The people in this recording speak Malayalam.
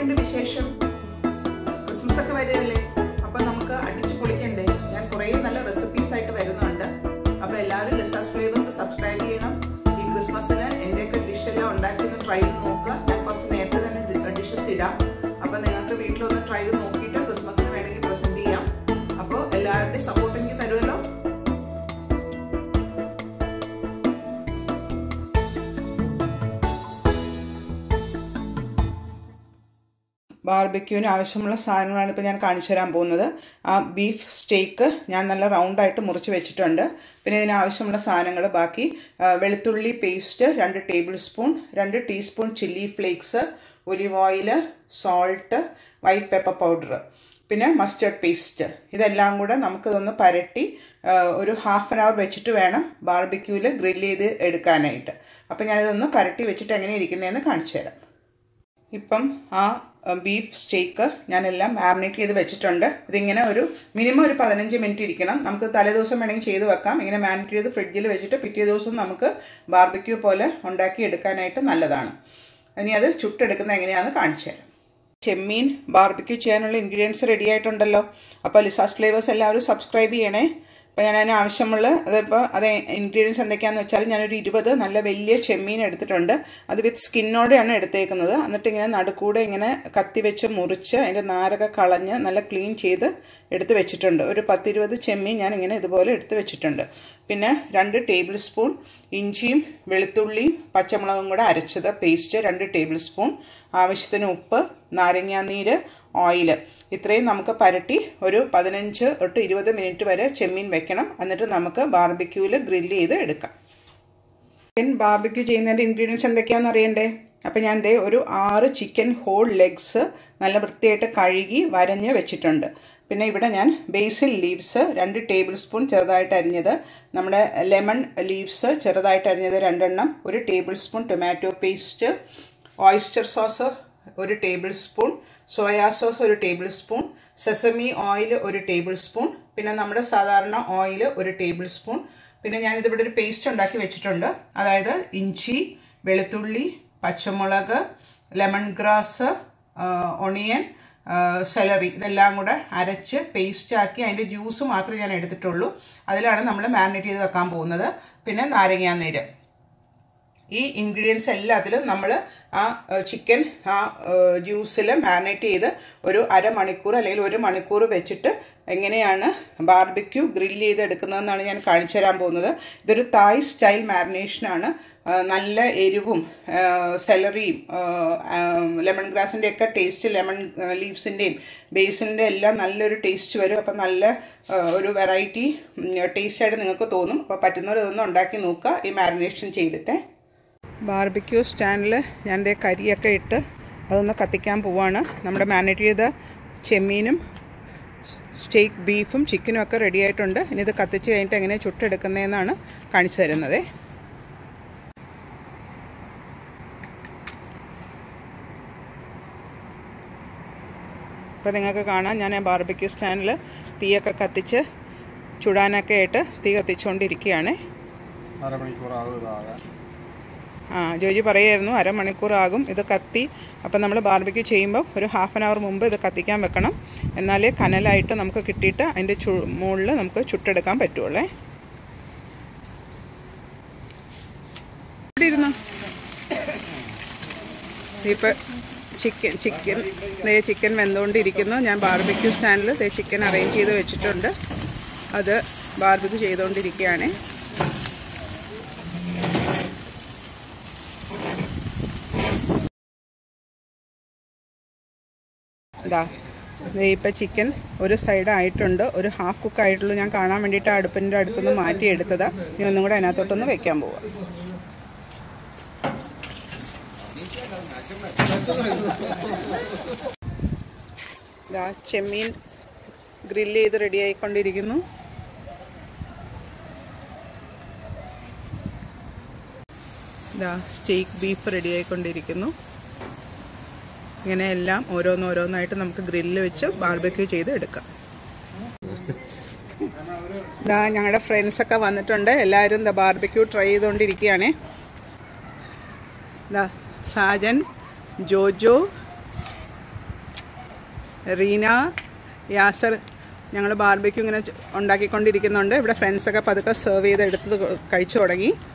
എന്തൊക്കെയുണ്ട് വിശേഷം? ക്രിസ്മസ് ഒക്കെ വരികയല്ലേ, അപ്പൊ നമുക്ക് അടിച്ചു പൊളിക്കണ്ടേ? ഞാൻ കുറേ നല്ല റെസിപ്പീസ് ആയിട്ട് വരുന്നുണ്ട്. അപ്പൊ എല്ലാവരും ലിസാസ് ഫ്ലേവേഴ്സ് സബ്സ്ക്രൈബ് ചെയ്യണം. ഈ ക്രിസ്മസിന് എന്റെയൊക്കെ ഡിഷ് എല്ലാം ഉണ്ടാക്കി ഒന്ന് ട്രൈ ചെയ്ത് നോക്കുക. ഞാൻ കുറച്ച് നേരത്തെ തന്നെ ഡിഷസ് ഇടാം. അപ്പൊ നിങ്ങൾക്ക് വീട്ടിലൊന്ന് ട്രൈ ചെയ്ത് നോക്കിയിട്ട് ക്രിസ്മസിന് വേണമെങ്കിൽ പ്രസന്റ് ചെയ്യാം. അപ്പോൾ എല്ലാവരുടെയും സപ്പോർട്ട് എനിക്ക് തരുമല്ലോ. ബാർബിക്യൂവിന് ആവശ്യമുള്ള സാധനങ്ങളാണ് ഇപ്പോൾ ഞാൻ കാണിച്ചു തരാൻ പോകുന്നത്. ആ ബീഫ് സ്റ്റേക്ക് ഞാൻ നല്ല റൗണ്ടായിട്ട് മുറിച്ച് വെച്ചിട്ടുണ്ട്. പിന്നെ ഇതിനാവശ്യമുള്ള സാധനങ്ങൾ ബാക്കി വെളുത്തുള്ളി paste 2 tablespoon, 2 teaspoon chilli flakes, olive oil, salt, white pepper powder, പിന്നെ മസ്റ്റർഡ് പേസ്റ്റ്. ഇതെല്ലാം കൂടെ നമുക്കിതൊന്ന് പരട്ടി ഒരു ഹാഫ് ആൻ അവർ വെച്ചിട്ട് വേണം ബാർബിക്യൂവിൽ ഗ്രില്ല് ചെയ്ത് എടുക്കാനായിട്ട്. അപ്പം ഞാനിതൊന്ന് പരട്ടി വെച്ചിട്ട് എങ്ങനെ ഇരിക്കുന്നതെന്ന് കാണിച്ചു തരാം. ഇപ്പം ആ ബീഫ് സ്റ്റേക്ക് ഞാനെല്ലാം മാരിനേറ്റ് ചെയ്ത് വെച്ചിട്ടുണ്ട്. ഇതിങ്ങനെ ഒരു മിനിമം ഒരു 15 മിനിറ്റ് ഇരിക്കണം. നമുക്ക് തലേദിവസം വേണമെങ്കിൽ ചെയ്ത് വെക്കാം. ഇങ്ങനെ മാരിനേറ്റ് ചെയ്ത് ഫ്രിഡ്ജിൽ വെച്ചിട്ട് പിറ്റേ ദിവസം നമുക്ക് ബാർബിക്യൂ പോലെ ഉണ്ടാക്കി എടുക്കാനായിട്ട് നല്ലതാണ്. ഇനി അത് ചുട്ടെടുക്കുന്നത് എങ്ങനെയാണെന്ന് കാണിച്ചു തരാം. ചെമ്മീൻ ബാർബിക്യൂ ചെയ്യാനുള്ള ഇൻഗ്രീഡിയൻസ് റെഡി ആയിട്ടുണ്ടല്ലോ. അപ്പോൾ ലിസാസ് ഫ്ലേവേഴ്സ് എല്ലാവരും സബ്സ്ക്രൈബ് ചെയ്യണേ. അപ്പോൾ ഞാൻ അതിന് ആവശ്യമുള്ള അത് ഇൻഗ്രീഡിയൻസ് എന്തൊക്കെയാണെന്ന് വെച്ചാൽ ഞാനൊരു 20 നല്ല വലിയ ചെമ്മീൻ എടുത്തിട്ടുണ്ട്. അത് വിത്ത് സ്കിന്നോടെയാണ് എടുത്തേക്കുന്നത്. എന്നിട്ട് ഇങ്ങനെ നടുക്കൂടെ ഇങ്ങനെ കത്തി വെച്ച് മുറിച്ച് അതിൻ്റെ നാരൊക്കെ കളഞ്ഞ് നല്ല ക്ലീൻ ചെയ്ത് എടുത്ത് വെച്ചിട്ടുണ്ട്. ഒരു 10-20 ചെമ്മീൻ ഞാൻ ഇങ്ങനെ ഇതുപോലെ എടുത്ത് വെച്ചിട്ടുണ്ട്. പിന്നെ 2 ടേബിൾ സ്പൂൺ ഇഞ്ചിയും വെളുത്തുള്ളിയും പച്ചമുളകും കൂടെ അരച്ചത് പേസ്റ്റ് 2 ടേബിൾ സ്പൂൺ, ആവശ്യത്തിന് ഉപ്പ്, നാരങ്ങാനീര്, ഓയിൽ. ഇത്രയും നമുക്ക് പരട്ടി ഒരു 15 തൊട്ട് 20 മിനിറ്റ് വരെ ചെമ്മീൻ വെക്കണം. എന്നിട്ട് നമുക്ക് ബാർബിക്യൂവിൽ ഗ്രില്ല് ചെയ്ത് എടുക്കാം. ബാർബിക്യൂ ചെയ്യുന്നതിൻ്റെ ഇൻഗ്രീഡിയൻസ് എന്തൊക്കെയാണെന്ന് അറിയണ്ടേ? അപ്പം ഞാൻ ഒരു 6 ചിക്കൻ ഹോൾ ലെഗ്സ് നല്ല വൃത്തിയായിട്ട് കഴുകി വരഞ്ഞ് വെച്ചിട്ടുണ്ട്. പിന്നെ ഇവിടെ ഞാൻ ബേസിൽ ലീവ്സ് 2 ടേബിൾ സ്പൂൺ ചെറുതായിട്ട് അരിഞ്ഞത്, നമ്മുടെ ലെമൺ ലീവ്സ് ചെറുതായിട്ട് അരിഞ്ഞത് 2 എണ്ണം, 1 tablespoon tomato paste, oyster sauce 1 tablespoon, soya sauce 1 tablespoon, sesame oil 1 tablespoon, പിന്നെ നമ്മുടെ സാധാരണ ഓയിൽ 1 ടേബിൾ സ്പൂൺ. പിന്നെ ഞാനിതിവിടെ ഒരു പേസ്റ്റ് ഉണ്ടാക്കി വെച്ചിട്ടുണ്ട്. അതായത് ഇഞ്ചി, വെളുത്തുള്ളി, പച്ചമുളക്, ലെമൺ ഗ്രാസ്, ഒണിയൻ, സെലറി, ഇതെല്ലാം കൂടെ അരച്ച് പേസ്റ്റ് ആക്കി അതിൻ്റെ ജ്യൂസ് മാത്രമേ ഞാൻ എടുത്തിട്ടുള്ളൂ. അതിലാണ് നമ്മൾ മാരിനേറ്റ് ചെയ്ത് വെക്കാൻ പോകുന്നത്. പിന്നെ നാരങ്ങാനീര്. ഈ ഇൻഗ്രീഡിയൻസ് എല്ലാത്തിലും നമ്മൾ ആ ചിക്കൻ ആ ജ്യൂസിൽ മാരിനേറ്റ് ചെയ്ത് ഒരു അരമണിക്കൂർ അല്ലെങ്കിൽ 1 മണിക്കൂർ വെച്ചിട്ട് എങ്ങനെയാണ് ബാർബിക്യൂ ഗ്രില്ല് ചെയ്ത് എടുക്കുന്നതെന്നാണ് ഞാൻ കാണിച്ചു തരാൻ പോകുന്നത്. ഇതൊരു തായ് സ്റ്റൈൽ മാരിനേഷനാണ്. നല്ല എരിവും സെലറിയും ലെമൺ ഗ്രാസിൻ്റെയൊക്കെ ടേസ്റ്റ്, ലെമൺ ലീവ്സിൻ്റെയും ബേസിലിൻ്റെ എല്ലാം നല്ലൊരു ടേസ്റ്റ് വരും. അപ്പം നല്ല ഒരു വെറൈറ്റി ടേസ്റ്റായിട്ട് നിങ്ങൾക്ക് തോന്നും. അപ്പോൾ പറ്റുന്നവർ ഇതൊന്നും ഉണ്ടാക്കി നോക്കുക ഈ മാരിനേഷൻ ചെയ്തിട്ട്. ബാർബിക്യൂ സ്റ്റാൻഡിൽ ഞാൻ കരിയൊക്കെ ഇട്ട് അതൊന്ന് കത്തിക്കാൻ പോവാണ്. നമ്മുടെ മാരിനേറ്റ് ചെയ്ത ചെമ്മീനും സ്റ്റേക്ക് ബീഫും ചിക്കനും ഒക്കെ റെഡി ആയിട്ടുണ്ട്. ഇനി ഇത് കത്തിച്ച് കഴിഞ്ഞിട്ട് എങ്ങനെ ചുട്ടെടുക്കുന്നതെന്നാണ് കാണിച്ചു തരുന്നത്. അപ്പോൾ നിങ്ങൾക്ക് കാണാം, ഞാൻ ബാർബിക്യൂ സ്റ്റാൻഡിൽ തീയൊക്കെ കത്തിച്ച് ചുടാനൊക്കെ ആയിട്ട് തീ കത്തിച്ചുകൊണ്ടിരിക്കുകയാണ്. ജോജി പറയായിരുന്നു അരമണിക്കൂറാകും ഇത് കത്തി. അപ്പം നമ്മൾ ബാർബിക്യൂ ചെയ്യുമ്പോൾ ഒരു ഹാഫ് ആൻ അവർ മുമ്പ് ഇത് കത്തിക്കാൻ വെക്കണം. എന്നാലേ കനലായിട്ട് നമുക്ക് കിട്ടിയിട്ട് അതിൻ്റെ മുകളിൽ നമുക്ക് ചുട്ടെടുക്കാൻ പറ്റുള്ളേ. ഇരുന്നു ഇപ്പം ചിക്കൻ വെന്തുകൊണ്ടിരിക്കുന്നു. ഞാൻ ബാർബിക്യൂ സ്റ്റാൻഡിൽ ചിക്കൻ അറേഞ്ച് ചെയ്ത് വെച്ചിട്ടുണ്ട്. അത് ബാർബിക്യൂ ചെയ്തുകൊണ്ടിരിക്കുകയാണ്. ഇപ്പം ചിക്കൻ ഒരു സൈഡ് ആയിട്ടുണ്ട്, ഒരു ഹാഫ് കുക്ക് ആയിട്ടുള്ളൂ. ഞാൻ കാണാൻ വേണ്ടിയിട്ട് അടുപ്പിൻ്റെ അടുത്തുനിന്ന് മാറ്റിയെടുത്തതാണ്. ഇനി ഒന്നും കൂടെ അതിനകത്തോട്ടൊന്ന് വെക്കാൻ പോവാം. ചെമ്മീൻ ഗ്രില്ല് ചെയ്ത് റെഡി ആയിക്കൊണ്ടിരിക്കുന്നു. സ്റ്റേക്ക് ബീഫ് റെഡി ആയിക്കൊണ്ടിരിക്കുന്നു. ഇങ്ങനെ എല്ലാം ഓരോന്നോരോന്നായിട്ട് നമുക്ക് ഗ്രില്ല് വെച്ച് ബാർബിക്യൂ ചെയ്ത് എടുക്കാം. ഞങ്ങളുടെ ഫ്രണ്ട്സൊക്കെ വന്നിട്ടുണ്ട്. എല്ലാവരും ബാർബിക്യൂ ട്രൈ ചെയ്തുകൊണ്ടിരിക്കുകയാണ്. സാജൻ, ജോജോ, റീന, യാസർ ഞങ്ങൾ ബാർബിക്യൂ ഇങ്ങനെ ഉണ്ടാക്കിക്കൊണ്ടിരിക്കുന്നുണ്ട്. ഇവിടെ ഫ്രണ്ട്സൊക്കെ പതുക്കെ സെർവ് ചെയ്ത് എടുത്ത് കഴിച്ചു തുടങ്ങി.